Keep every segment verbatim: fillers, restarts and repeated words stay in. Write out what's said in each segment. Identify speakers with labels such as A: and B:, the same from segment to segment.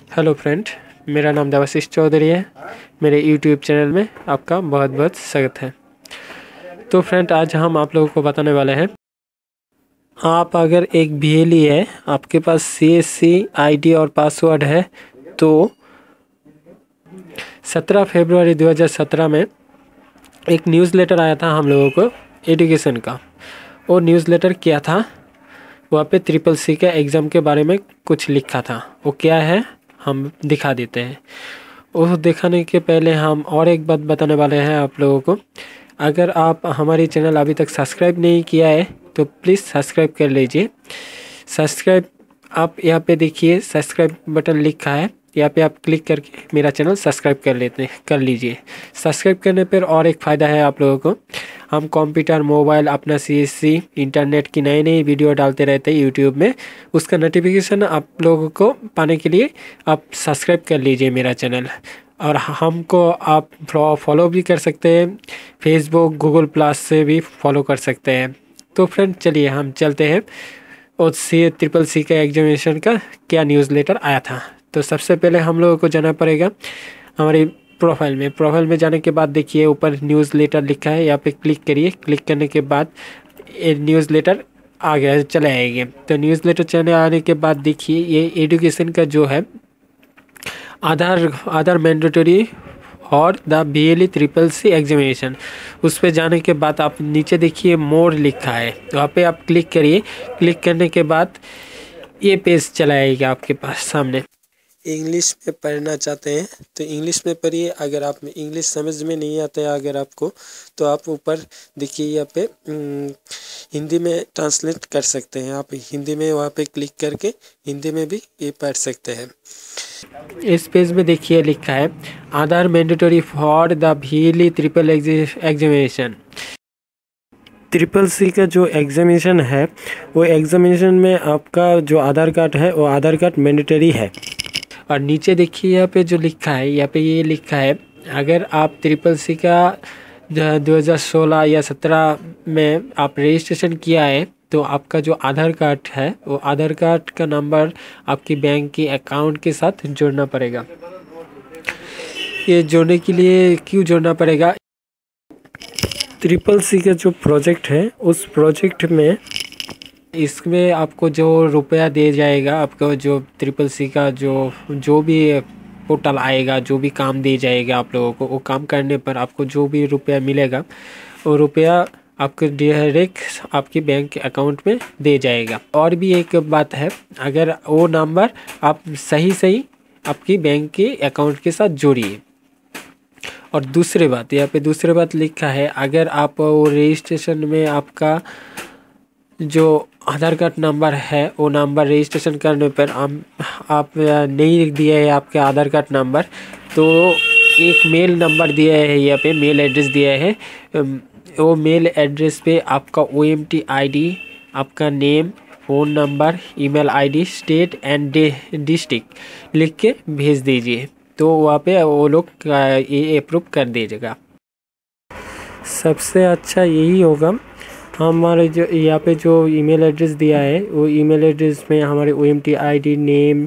A: Hello friend, मेरा नाम देवाशीष चौधरी है। मेरे यूट्यूब चैनल में आपका बहुत बहुत स्वागत है। तो फ्रेंड, आज हम आप लोगों को बताने वाले हैं, आप अगर एक भी एल ई है, आपके पास C S C I D और पासवर्ड है, तो सत्रह फरवरी दो हज़ार सत्रह में एक न्यूज़लेटर आया था हम लोगों को एजुकेशन का। वो न्यूज़लेटर क्या था, वहाँ पे ट्रिपल सी के एग्ज़ाम के बारे में कुछ लिखा था। वो क्या है हम दिखा देते हैं। वो दिखाने के पहले हम और एक बात बताने वाले हैं आप लोगों को। अगर आप हमारी चैनल अभी तक सब्सक्राइब नहीं किया है तो प्लीज़ सब्सक्राइब कर लीजिए। सब्सक्राइब आप यहाँ पे देखिए, सब्सक्राइब बटन लिखा है, यहाँ पे आप क्लिक करके मेरा चैनल सब्सक्राइब कर लेते कर लीजिए। सब्सक्राइब करने पर और एक फ़ायदा है आप लोगों को, हम कंप्यूटर, मोबाइल, अपना सी एस सी, इंटरनेट की नई नई वीडियो डालते रहते हैं यूट्यूब में। उसका नोटिफिकेशन आप लोगों को पाने के लिए आप सब्सक्राइब कर लीजिए मेरा चैनल। और हमको आप फॉलो भी कर सकते हैं, फेसबुक, गूगल प्लस से भी फॉलो कर सकते हैं। तो फ्रेंड, चलिए हम चलते हैं और सी ट्रिपल सी का एग्जामिनेशन का क्या न्यूज़ लेटर आया था। तो सबसे पहले हम लोगों को जाना पड़ेगा हमारी प्रोफाइल में। प्रोफाइल में जाने के बाद देखिए ऊपर न्यूज़ लेटर लिखा है, यहाँ पे क्लिक करिए। क्लिक करने के बाद ये न्यूज़ लेटर आ गया, चले आएंगे। तो न्यूज़ लेटर चले आने के बाद देखिए ये एजुकेशन का जो है आधार आधार मैंडेटरी और the B L E triple C examination, उस पर जाने के बाद आप नीचे देखिए मोर लिखा है, वहाँ पे आप क्लिक करिए। क्लिक करने के बाद ये पेज चला आएगा आपके पास सामने। इंग्लिश में पढ़ना चाहते हैं तो इंग्लिश में पढ़िए। अगर आप इंग्लिश समझ में नहीं आता है अगर आपको, तो आप ऊपर देखिए यहाँ पे हिंदी में ट्रांसलेट कर सकते हैं। आप हिंदी में वहाँ पे क्लिक करके हिंदी में भी ये पढ़ सकते हैं। इस पेज में देखिए लिखा है Aadhaar mandatory for the B L E triple examination. Triple C का जो एग्जामिनेशन है, वो एग्जामिनेशन में आपका जो आधार कार्ड है वो आधार कार्ड मैंडेटरी है। और नीचे देखिए यहाँ पे जो लिखा है, यहाँ पे ये लिखा है अगर आप ट्रिपल सी का दो हज़ार सोलह या सत्रह में आप रजिस्ट्रेशन किया है, तो आपका जो आधार कार्ड है वो आधार कार्ड का नंबर आपकी बैंक के अकाउंट के साथ जोड़ना पड़ेगा। ये जोड़ने के लिए क्यों जोड़ना पड़ेगा, ट्रिपल सी का जो प्रोजेक्ट है उस प्रोजेक्ट में इसमें आपको जो रुपया दे जाएगा, आपको जो ट्रिपल सी का जो जो भी पोर्टल आएगा, जो भी काम दे जाएगा आप लोगों को, वो काम करने पर आपको जो भी रुपया मिलेगा वो रुपया आपके डायरेक्ट आपकी बैंक के अकाउंट में दे जाएगा। और भी एक बात है, अगर वो नंबर आप सही सही आपकी बैंक के अकाउंट के साथ जोड़िए। और दूसरी बात, यहाँ पे दूसरी बात लिखा है, अगर आप वो रजिस्ट्रेशन में आपका जो आधार कार्ड नंबर है वो नंबर रजिस्ट्रेशन करने पर हम आप नहीं दिए है आपके आधार कार्ड नंबर, तो एक मेल नंबर दिया है, यहाँ पे मेल एड्रेस दिया है। वो मेल एड्रेस पे आपका O M T I D, आपका name, phone number, email ID, state and district लिख के भेज दीजिए, तो वहाँ पे वो लोग ये अप्रूव कर दीजिएगा। सबसे अच्छा यही होगा, हमारे जो यहाँ पे जो ईमेल एड्रेस दिया है वो ईमेल एड्रेस में हमारे O M T I D, name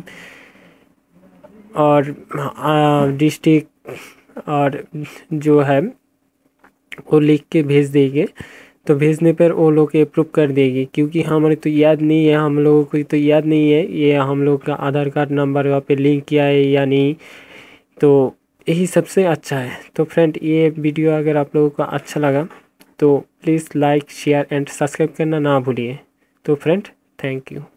A: और डिस्ट्रिक्ट और जो है वो लिख के भेज देंगे। तो भेजने पर वो लोग अप्रूव कर देंगे, क्योंकि हमारे तो याद नहीं है, हम लोगों को तो याद नहीं है ये हम लोग का आधार कार्ड नंबर वहाँ पे लिंक किया है या नहीं। तो यही सबसे अच्छा है। तो फ्रेंड, ये वीडियो अगर आप लोगों को अच्छा लगा तो please like, share and subscribe करना ना भूलिए। तो फ्रेंड, थैंक यू।